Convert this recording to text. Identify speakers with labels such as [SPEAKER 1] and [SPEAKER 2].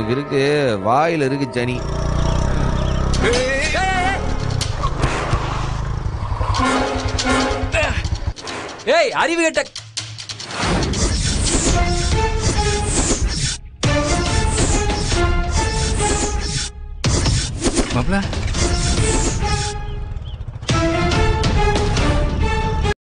[SPEAKER 1] இவனுக்கு இருக்கு வாயில இருக்கு சனி.
[SPEAKER 2] ஏய் அறிவு கெட்ட
[SPEAKER 3] மாப்ள